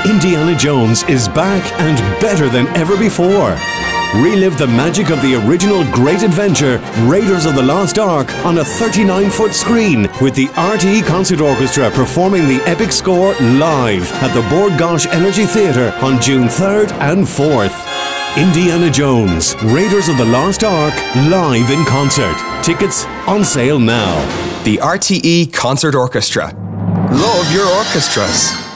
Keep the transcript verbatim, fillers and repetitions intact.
Indiana Jones is back and better than ever before. Relive the magic of the original great adventure, Raiders of the Lost Ark, on a thirty-nine foot screen with the R T É Concert Orchestra performing the epic score live at the Bord Gáis Energy Theatre on June third and fourth. Indiana Jones, Raiders of the Lost Ark, live in concert. Tickets on sale now. The R T É Concert Orchestra. Love your orchestras.